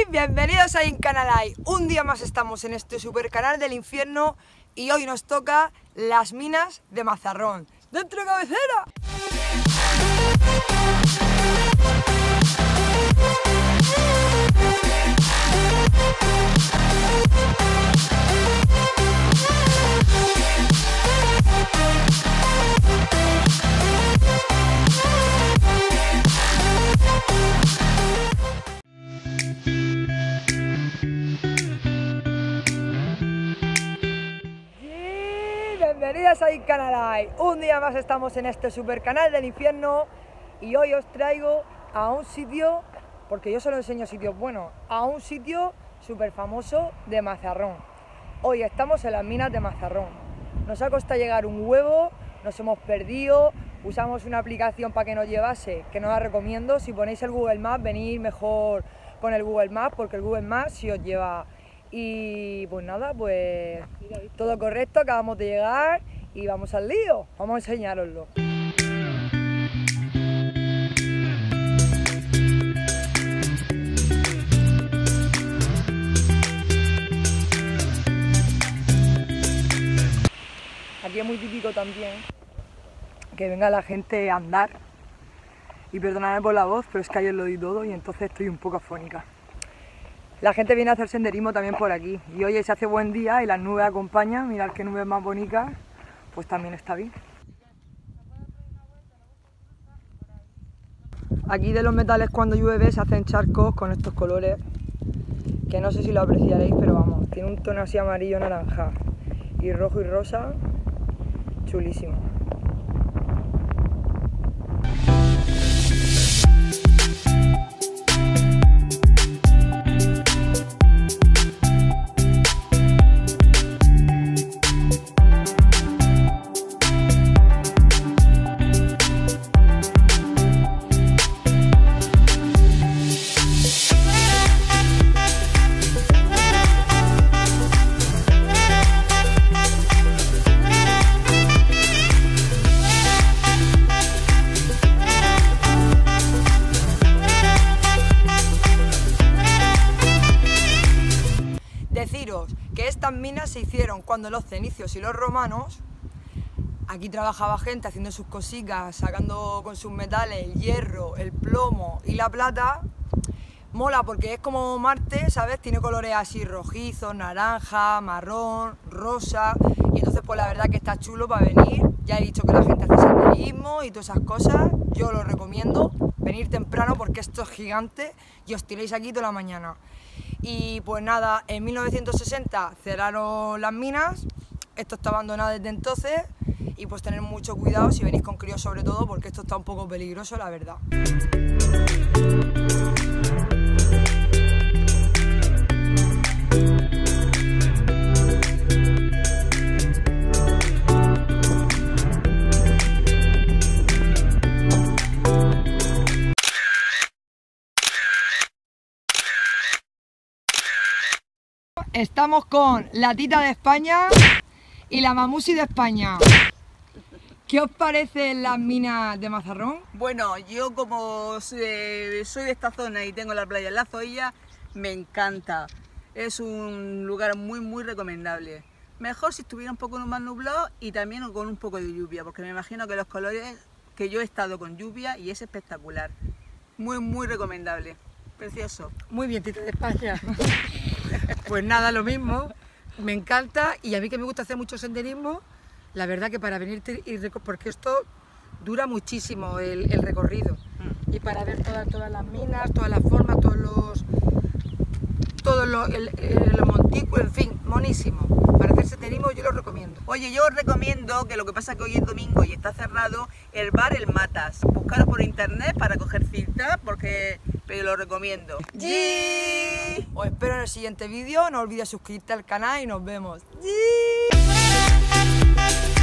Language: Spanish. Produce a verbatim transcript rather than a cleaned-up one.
Bienvenidos a Incanalai. Un día más estamos en este super canal del infierno y hoy nos toca las minas de Mazarrón. ¡Dentro de cabecera! Bienvenidas a Incanalai. Un día más estamos en este super canal del infierno y hoy os traigo a un sitio, porque yo solo enseño sitios buenos, a un sitio súper famoso de Mazarrón. Hoy estamos en las minas de Mazarrón. Nos ha costado llegar un huevo, nos hemos perdido, usamos una aplicación para que nos llevase, que no la recomiendo. Si ponéis el Google Maps, venid mejor con el Google Maps, porque el Google Maps sí os lleva. Y pues nada, pues todo correcto, acabamos de llegar y vamos al lío, vamos a enseñároslo. Aquí es muy típico también que venga la gente a andar, y perdonadme por la voz, pero es que ayer lo di todo y entonces estoy un poco afónica. La gente viene a hacer senderismo también por aquí y hoy se hace buen día y las nubes acompañan, mirad qué nubes más bonitas, pues también está bien. Aquí de los metales cuando llueve se hacen charcos con estos colores, que no sé si lo apreciaréis, pero vamos, tiene un tono así amarillo naranja y rojo y rosa, chulísimo. Deciros que estas minas se hicieron cuando los fenicios y los romanos, aquí trabajaba gente haciendo sus cositas, sacando con sus metales el hierro, el plomo y la plata. Mola porque es como Marte, ¿sabes? Tiene colores así rojizos, naranja, marrón, rosa, y entonces pues la verdad que está chulo para venir. Ya he dicho que la gente hace senderismo y todas esas cosas, yo lo recomiendo, venir temprano porque esto es gigante y os tiréis aquí toda la mañana. Y pues nada, en mil novecientos sesenta cerraron las minas, esto está abandonado desde entonces y pues tener mucho cuidado si venís con críos sobre todo porque esto está un poco peligroso, la verdad. Estamos con la Tita de España y la Mamusi de España. ¿Qué os parecen las minas de Mazarrón? Bueno, yo como soy de esta zona y tengo la playa en la Zoilla, me encanta. Es un lugar muy muy recomendable. Mejor si estuviera un poco más nublado y también con un poco de lluvia, porque me imagino que los colores, que yo he estado con lluvia y es espectacular. Muy muy recomendable. Precioso. Muy bien, Tita de España. Pues nada, lo mismo, me encanta y a mí que me gusta hacer mucho senderismo, la verdad que para venirte y porque esto dura muchísimo el, el recorrido mm. y para ver todas, todas las minas, todas las formas, todos los todos los el, el, los montículos, en fin, monísimo. Para hacer senderismo yo lo recomiendo. Oye, yo os recomiendo, que lo que pasa es que hoy es domingo y está cerrado, el bar El Matas. Buscarlo por internet para coger cita, porque pero lo recomiendo. ¡Sí! Os espero en el siguiente vídeo, no olvides suscribirte al canal y nos vemos. ¡Sí!